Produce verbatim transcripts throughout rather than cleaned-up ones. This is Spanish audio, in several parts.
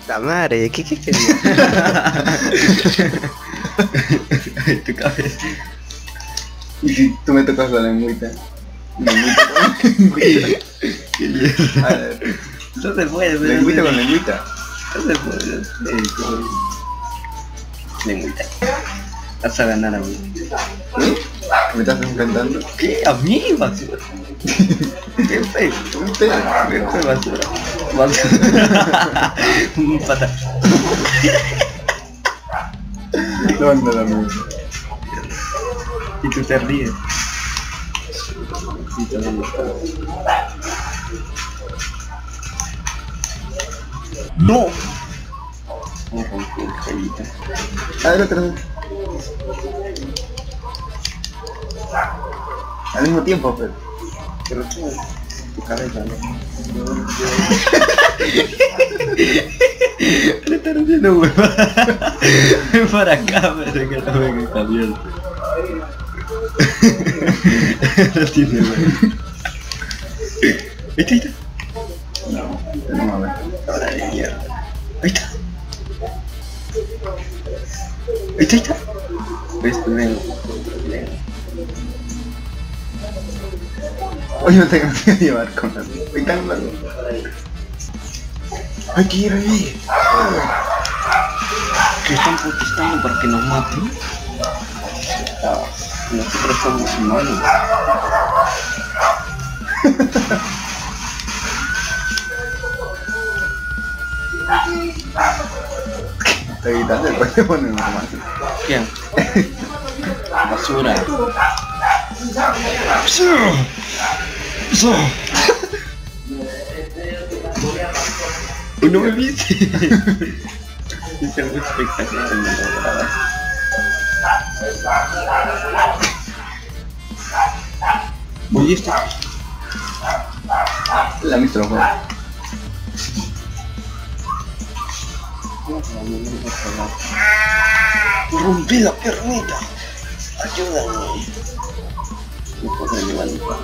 La madre, ¿qué, qué quería? Tu cabeza. Y si tú me tocas la lengüita. Lengüita con lengüita. A ver, No se puede, pero lengüita no con se- lengüita. No se puede. Eh, como- Lengüita. Vas a ganar a mí. ¿Eh? ¿Me estás enfrentando? ¿Qué? ¿A mí? Basura. ¿Qué fue? Un pedo. ¿Qué fue basura? Basura. Un pata. No, no, no, no. Y tú te ríes. Y te ríes. ¡No! Me rompí el jueguito. A ver, otra vez. Al mismo tiempo, pero. Pero tú, tu cabeza, ¿no? Le están haciendo huevada. Ven para acá, pero que no ven que está abierto. No tiene huevo. ¿Ahí está? Ahí está. No, vamos a ver. Ahora de mierda. Ahí está. Ahí está, ahí está. ¿Ves? Ven. Ven. Oye, no te voy a llevar con la. Hoy tan largo. Hay que ir ahí. Que están protestando para que nos maten. Ah, nosotros somos humanos. Te evitas después te ponen normal. ¿Quién? Basura. ¿No me viste? Es algo espectacular en la grabada. Oye, este. La micrófono. Rompí la piernita. Ayúdame. No puedo levantar.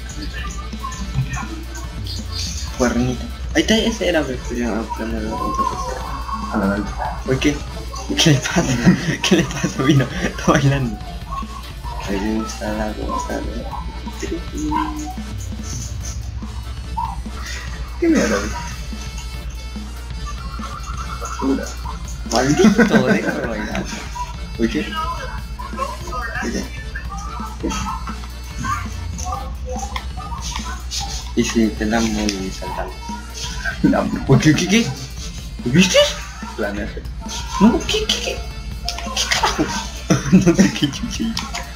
Cuernita. Ahí está, ese era mi primera primera A la vez. ¿Por qué? ¿Qué le pasa? ¿Qué le pasa? Vino, está bailando. Me gusta la cosa. ¿Qué mierda? Basura. Maldito, déjame bailar. ¿Por qué? Oye. Y si te dan muy saltando. La ¿Por qué? ¿Qué? ¿Qué? ¿Viste? planeta. No, ¿qué? ¿Qué? ¿Qué? ¿Qué carajo? No sé qué chuchi.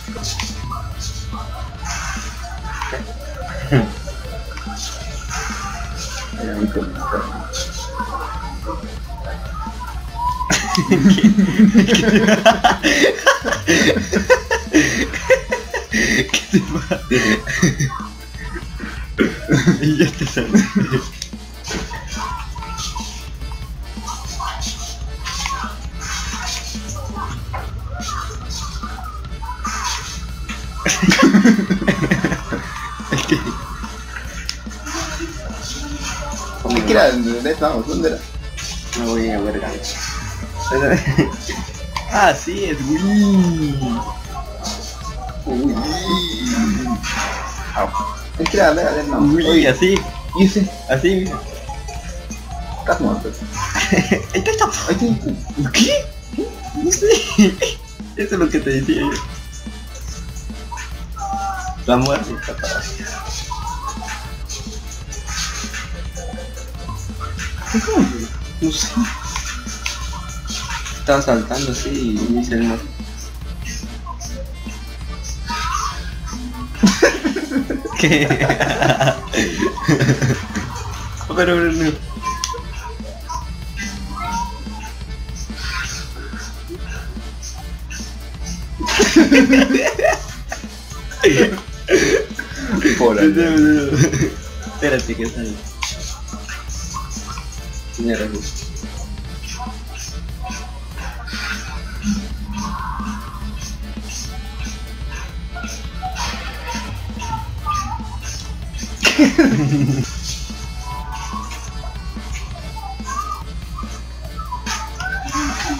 Era muy complicado. ¿Qué te pasa? Y ya te sale. Es que... ¿Dónde queda? ¿Dónde estamos? ¿Dónde era? Me voy a ver gancho. Ah, sí, es Wii. Uy. Au. Es que era, a ver, no. Wii, Oye, así, ¿y ese? así, mira. Estás muerto. Ahí está, está. Ahí está. ¿Qué? No sé. Eso es lo que te decía yo. La muerte está para allá. No sé. Estaba saltando así y me hice el mar. ¿Qué? Pero, pero no. Por ahí. Espérate que sale. Mira,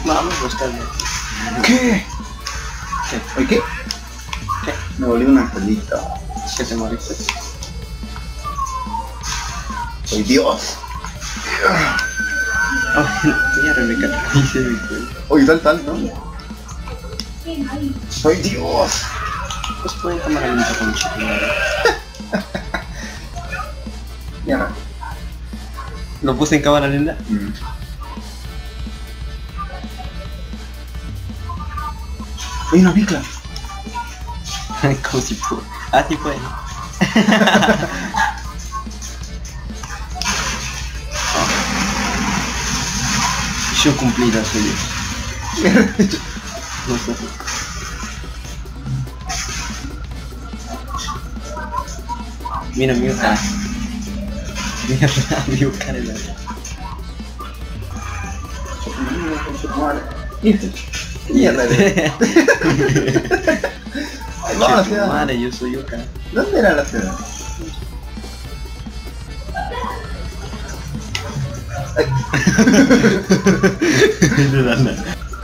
Vamos, buscarme. ¿Qué? ¿Qué? ¿Oye qué? ¿Qué? Me volví un angelito. ¿Qué te moriste? Soy Dios. Oh, mierda, me capice mi cuenta. Oye, tal, tal, ¿no? Soy Dios. Pues pueden tomar el mismo con chico. Mierda. Lo puse en cámara lenta. Mm. Oye, una bicla. Como si pudo. Ah, sí puede. Yo cumplí la suya. No sé. Mira mi cara. Mierda, mi cara es la. Mierda. Ahí va la ciudad. Madre, yo soy Yuka. ¿Dónde era la ciudad? De la nada.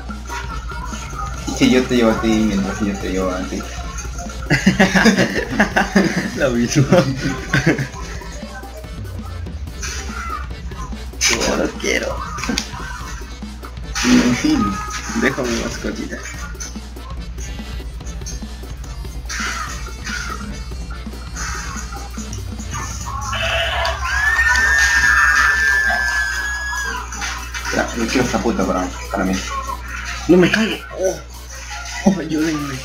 Y que yo te llevo a ti mientras que yo te llevo a ti. La misma. No lo quiero. En fin. Dejo mi mascotita. Ya, yo quiero esta puta para, para mí. No me caigo. Oh, oh, ayúdenme.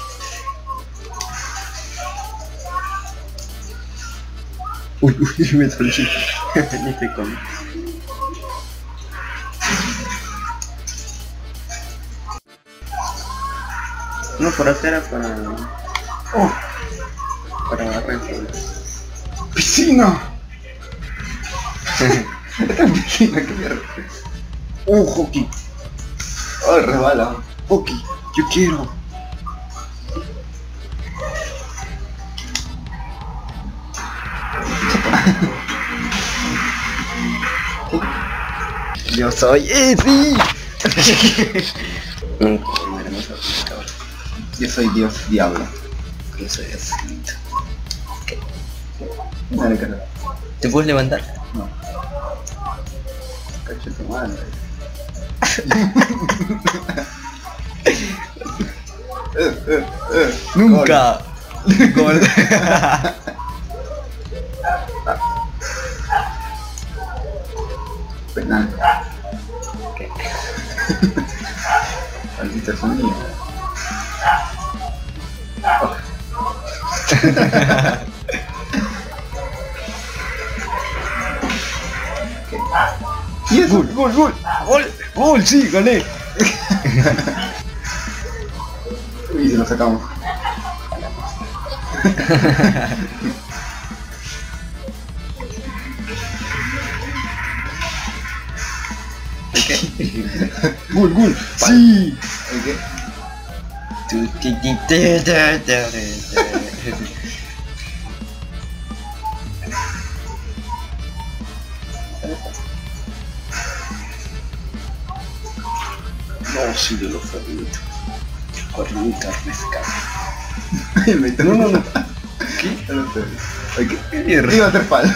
Uy, uy, me salí. Ni te comí. No, por hacer era para... ¡Oh! Para agarrar el ¡Piscina! Esta es piscina, qué mierda. ¡Oh, hockey! ¡Ay, resbala! ¡Hockey! ¡Yo quiero! Yo soy Easy. Yo soy Dios Diablo. Yo soy así. Dale, cara. ¿Te puedes levantar? No. Cacho tu madre. eh, eh, eh. ¡Nunca! Gol. Penal. Maldita sonido. Oh. ¿Y eso? ¡Gol, gol, gol! ¡Gol! ¡Gol! ¡Sí, gané! Y se lo sacamos. ¡Gol, gol! ¡Sí! ¿El Tu, ti, ti, te, te, te, te. No, sí, de lo favorito. Con nunca pescado. qué? Me No, no, no. ¿Qué? No sé. ¿Qué? ¿Qué mierda? Iba a hacer palo.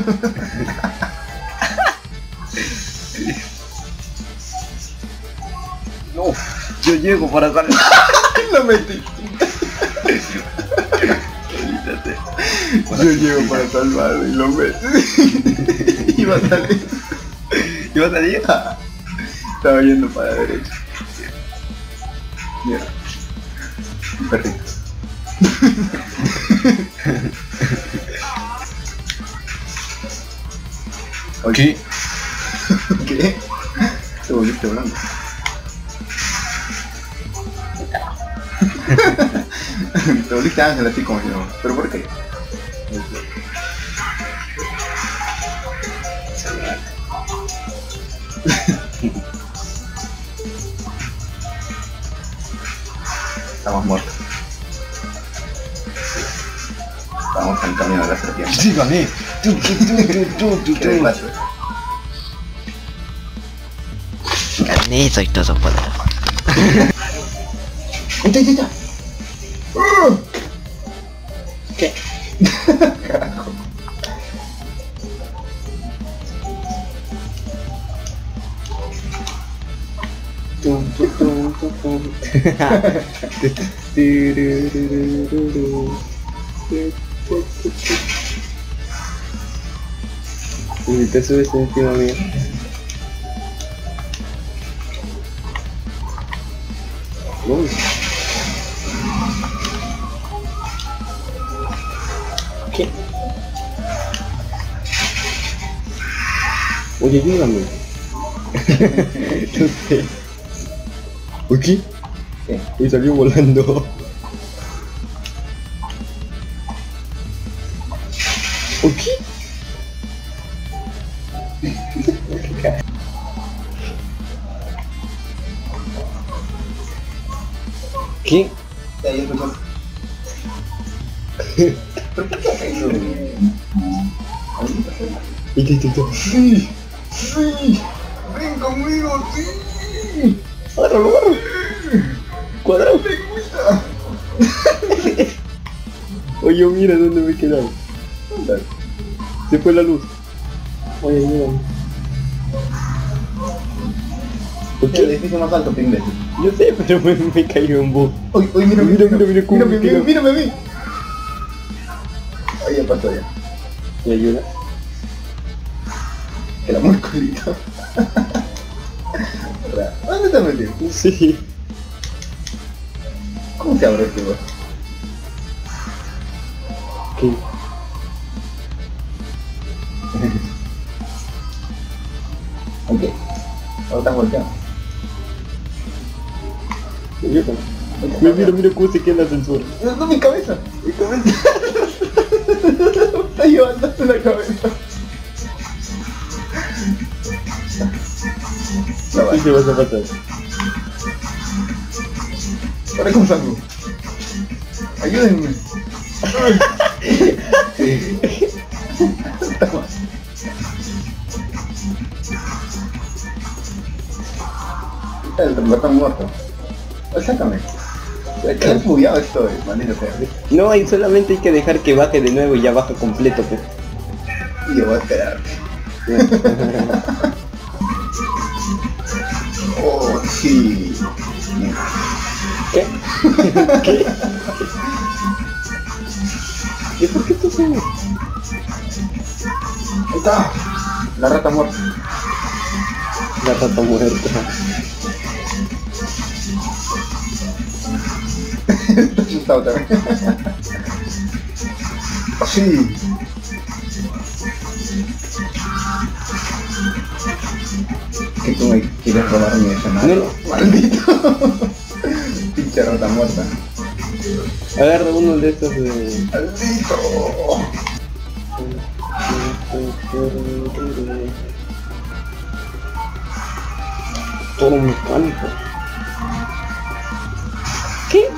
No, yo llego para salir. Lo metí. Olvídate. Yo llego para salvarlo y lo metí. Iba a salir. ¿Iba a salir? Estaba yendo para la derecha. Mierda. Perfecto. ¿Qué? ¿Qué? Te volviste blanco. Te volviste ángel así como yo. ¿Pero por qué? Estamos muertos. Estamos en camino de la serpiente. Sí, gané. Tu, tu, tu, tu, tu, ¿Qué tu. pasa? Gané, soy todo poderoso. ¡Ya, ya, ya! ¿Qué? Carajo. Tum, tum, tum, tum, tum. Y te subes encima mío. Uy. ¿Qué? Oye, ayúdame. No sé. ¿Por qué? ¿Qué? Y salió volando. ¿Por qué? ¿Qué? Ya, ya escuchó. ¿Pero por qué hace eso? ¿Y qué intentó? ¡Sí! ¡Sí! ¡Ven conmigo! ¡Sí! ¡Agárralo, agárralo! ¡Cuadrado! ¡Me gusta! Oye, mira dónde me he quedado. ¿Dónde? Se fue la luz. Oye, ayúdame. ¿Por ¿Qué? El qué? edificio más alto, pingle. Yo sé, pero me, me cayó un bug. Oye, oye, mira, Mira, mira, mira cómo mírame, me quedo. mírame, mírame a mí. Ahí ya pasó ya. ¿Me ayuda? El amor colito. ¿Dónde te has metido? Sí. ¿Cómo se abre este lugar? ¿Qué? Ok. Ahora estás volteando. Ayúdame. Mira, mira, mira cómo se queda el ascensor. No, no, mi cabeza. Mi cabeza. Me está llevando hasta la cabeza. No, ¿Qué vale. te vas a pasar? Ahora cómo salgo. Ayúdenme. Toma. El ratón muerto. Sácame. Qué bugueado esto, maldito sea. No, hay solamente hay que dejar que baje de nuevo y ya baja completo, pues. Y yo voy a esperar. Oh, sí. ¿Qué? ¿Qué? ¿Y por qué tú subes? Ahí está. La rata muerta. La rata muerta. Está asustado también. Sí. Que tú me quieres robar mi escenario. No, no. Maldito. Pinche rata muerta. Agarra uno de estos de... Maldito. Todo mecánico. ¿Qué?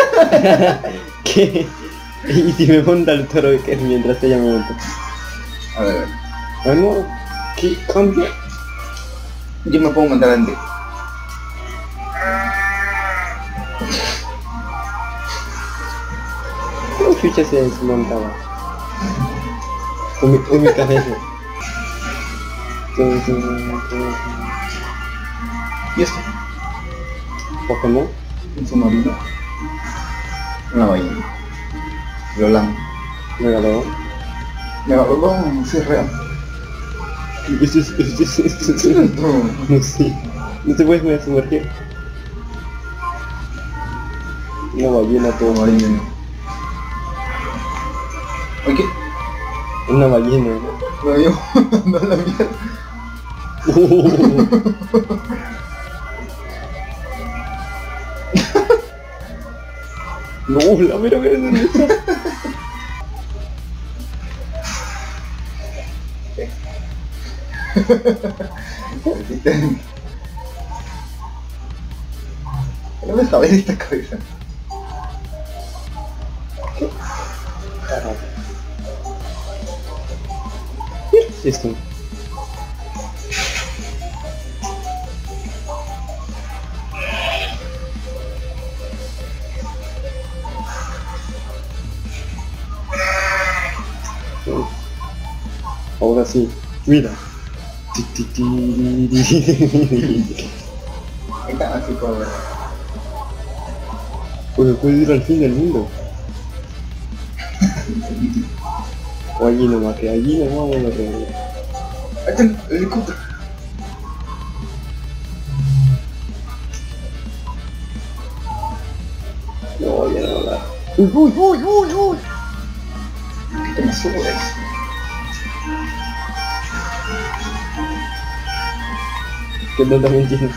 ¿Qué? Y si me monta el toro que es mientras ella me monta. A ver, a ver. Ah, no. ¿Qué cambia? Yo me puedo montar antes. ¿Cómo chucha se desmontaba? En mi, en mi cabeza. ¿Y esto? Pokémon. Un submarino. Una ballena. Rolando. Megalodon. Megalodón, sí es real. Eso es, eso es, eso es, No. no sé. No te puedes sumergir. Una ballena todo Como marino. ballena. ¿Oye qué? Una ballena, ¿no? Me vio no la mierda. No, la mera vez dónde está. No me saber esta cabeza. Esto. Ahora sí, mira. Está así como... Pues puede ir al fin del mundo. O allí nomás, que allí nomás vamos a reír. Ahí está el helicóptero. No, ya no la... Uy, uy, uy, uy, uy. ¿Qué me subes? Que no te mentiras.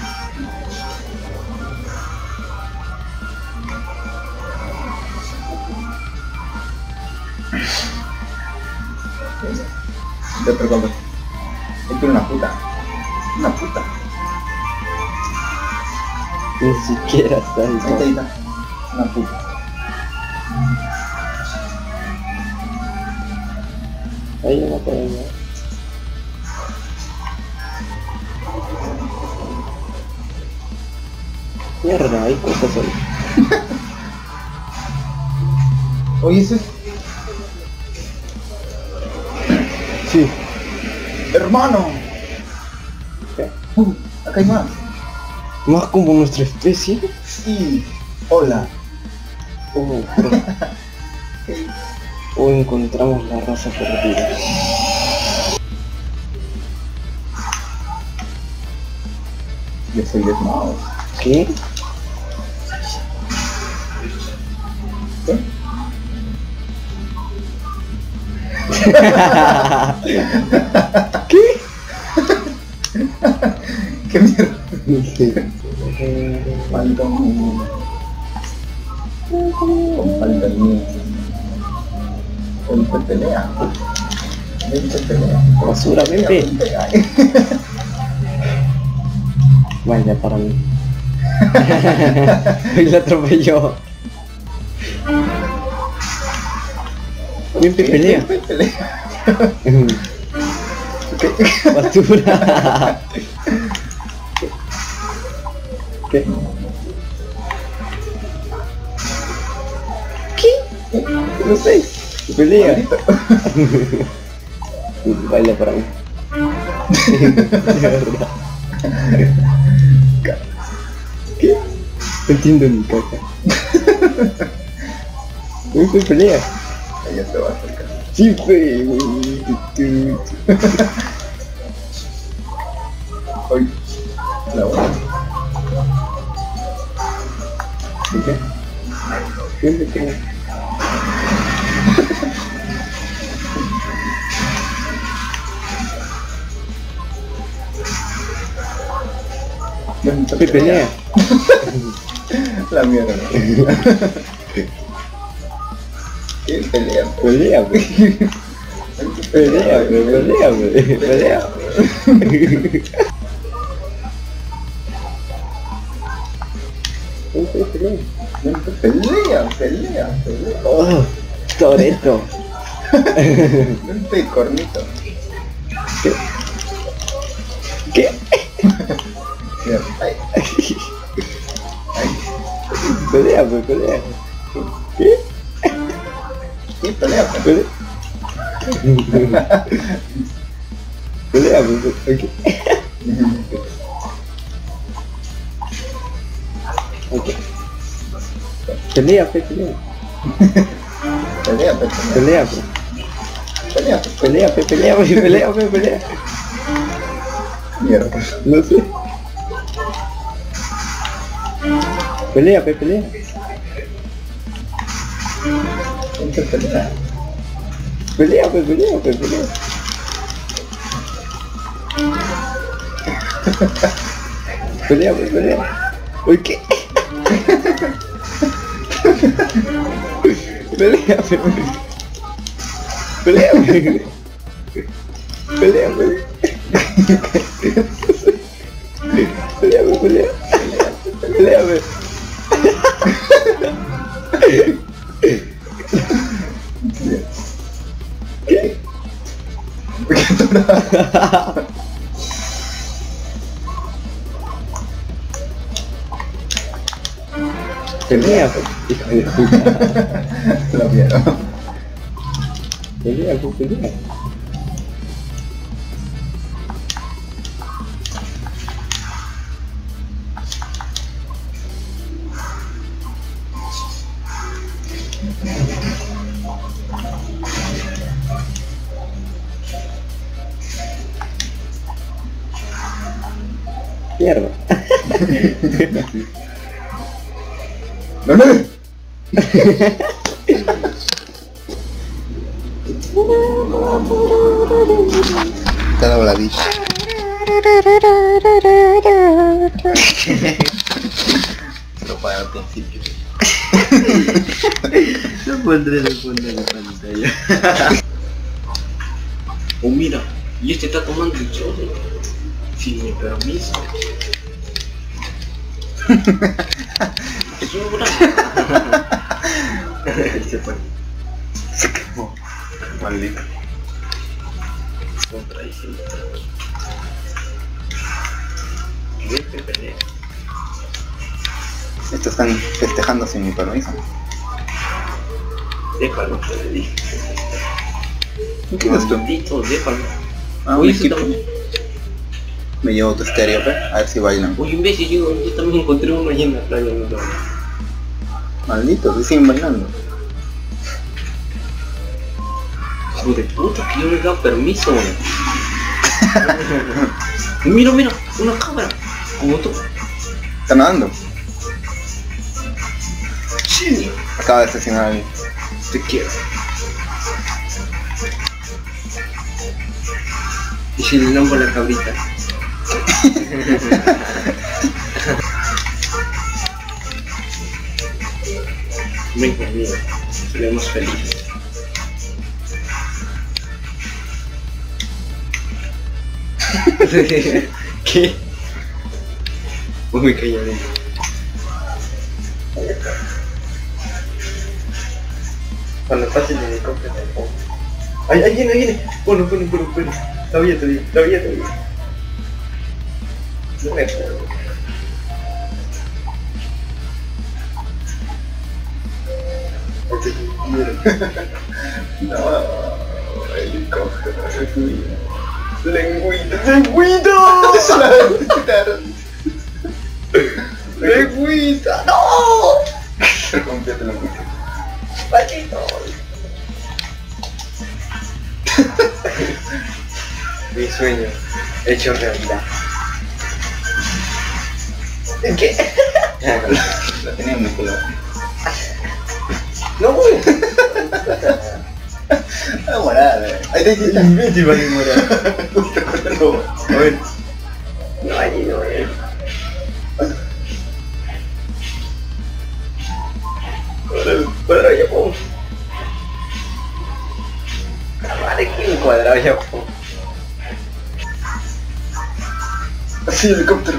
De otro color. Esto es una puta. Una puta. Ni siquiera está ahí. Ahí está, ahí está. Una puta. Ahí ya no puedo ver. Mierda, hay cosas ahí. Oye, ese es... Sí. ¡Hermano! ¿Qué? Uh, acá hay más. Más como nuestra especie. Sí. Hola. Oh, o encontramos la raza perdida. Yo soy Death Mouse. ¿Qué? ¿Qué? ¿Qué? ¿Qué mierda? Sí. Falta un... Falta el mío. Falta pelea. Falta pelea. Basura, vente. Ay. Vaya para mí. Y la atropelló. Bien pelea. Pelea. Basura. ¿Qué? ¿Qué? No sé. Pelea. Baila para mí. De verdad. ¿Qué? No entiendo mi caca. ¿No fue pelea? Ella se va a acercar. Sí fue, güey. Hoy. La voy. ¿Qué? ¿Qué? ¿Qué? ¿Qué pelea? La mierda. ¿Qué pelea? Pelea, güey. Pelea, güey. Pelea, güey. Pelea. Pelea, pelea, pelea. Oh, Toretto. Vente, cornito. ¿Qué? ¿Qué? Mierda. Ay, ay. Pelea, güey, pelea. ¿Qué? ¿Qué pelea? Pelea. Pelea, güey. ¿Qué? Okay. Pelea, pe, pelea. Pelea, pe, Pelea, pelea. pe. Pelea, pe. Pelea, pe, pelea, pe, pelea, pe, pelea. Mierda. No sé. Pelea, pe, pelea. Vente, pelea. Pelea, pe, pelea, pe, pelea. Pelea, pe, pelea. Uy, ¿qué? Pelea, pe, pelea. Pelea, pe. Pelea, pe. Pelea, pe, pelea. Pelea, pe. ¿Qué? Pelea, pe. Hijo de puta. La vieron. Pelea, pe, pelea. Mierda. ¡No, no! Está la voladilla. Lo para al principio. Lo pondré en el fondo de la pantalla. Oh mira, y este está tomando el chorro sin mi permiso. Es un brazo. Se fue. Se quemó. Maldito. Contra ese. Vete, pelea. Estos están festejando sin mi permiso. Déjalo, te le dije. ¿Qué es esto? Maldito, déjalo. Ah, un Oye, eso equipo. también. Me llevo tu estéreo, pe. A ver si bailan. Oye, imbécil, yo, yo también encontré uno allí en la playa. ¿No? Malditos, que siguen bailando. Hijo de puta, que yo no le he dado permiso. Mira, mira, una cámara. Como tú. ¿Están nadando? Sí. Acaba de asesinar a alguien. Te quiero. Y si le lambo la cabrita. Ven conmigo, seremos felices. ¿Qué? Uy, calladito. Cuando pase el helicóptero, te pongo. ¡Ay, ahí viene, ahí viene! Bueno, bueno, bueno, bueno. Está bien, está bien, está bien, está bien. No me puedo. No, helicóptero, se subía. Lengüita, lengüita. Lengüita, no. Se rompió la lengüita. Maldito. Mi sueño hecho realidad. ¿Qué? La tenía muy color. No, güey. La morada. Ahí está, ahí está. Imbécil, va a demorar. A ver. No, ahí no, eh. Cuadrado ya pongo. Vale, que un cuadrado ya pongo. Así, helicóptero.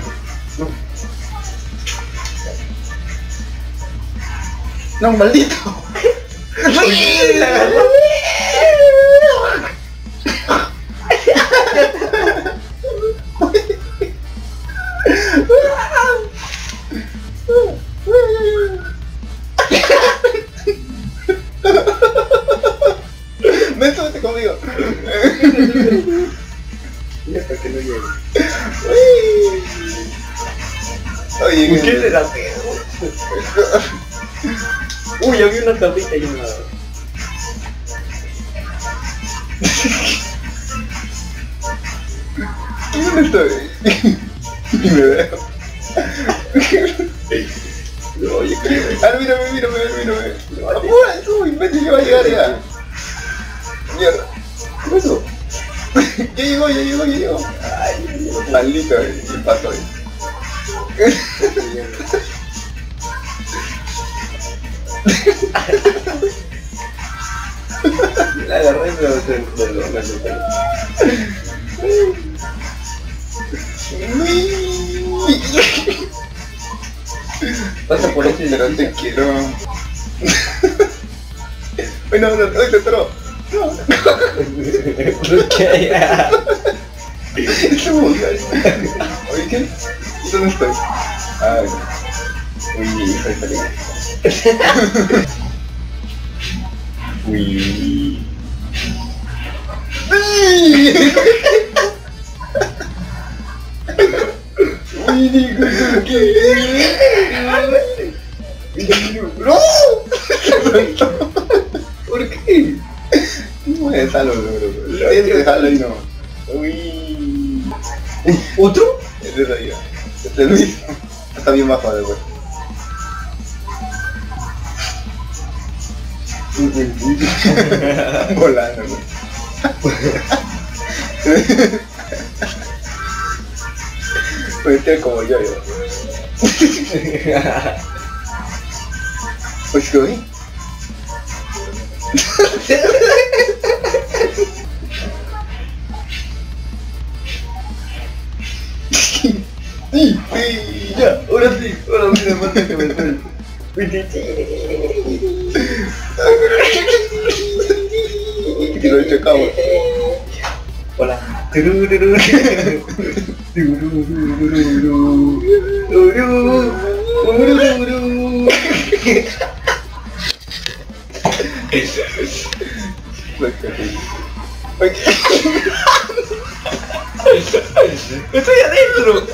No, maldito. Ven, súbete conmigo. Mira, para que no llegue. Oye, ¿Por qué se la pegó? Uy, había una tablita ahí en la... ¿Dónde estoy? Ni me veo. No, oye, ¿qué? Ah, mírame, mírame, mírame. Apura, tú, imbécil, que va a llegar ya. Mierda. ¿Qué pasó? Ya llegó, ya llegó, ya llegó. Ay, maldito, ¿qué pasó ahí? La agarré y me lo senté, me lo senté. Pasa por ese Pero te quiero. Ay, no, no, ay, te entró. No. ¿Por qué? Es un vulgar. Oye, ¿qué? ¿Dónde estoy? Ay. Uy, soy feliz. Uy. Uy, digo, ¡no! ¿Por qué? No déjalo, bro. Déjalo y no. Uy. ¿Otro? Ese es ahí. Este Luis está bien bajo después. Volando, güey. Pues que como yo, yo. Pues que güey. Sí, sí, ya, ahora sí, ahora sí me falta que me suelte. Y lo chocamos. Hola. Tururú. Tururú. Tururú. Tururú. ¡Estoy adentro!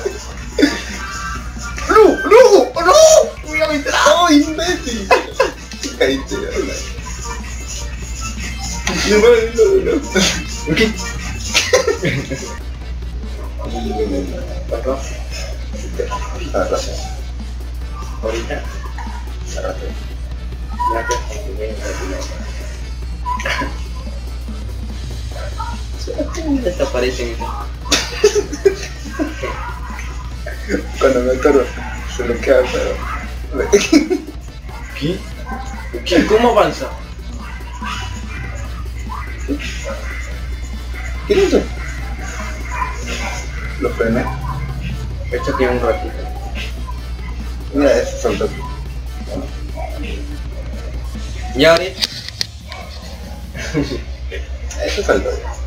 ¡No! ¡No! ¡No! ¡Voy a meter! ¡Oh, imbécil! Caíste, ¿verdad? No, no, no. ¿Qué? ¿Cuánto? Arrasé. Ahorita. Arrasé. Gracias por tu bien, gracias. Desaparecen. Cuando me atoro, se lo queda, pero... ¿Qué? ¿Qué? ¿Cómo avanza? ¿Qué es eso? Lo frené. Esto tiene un ratito. Mira, ese soltó. ¿Y ahorita? Ese saltó ya.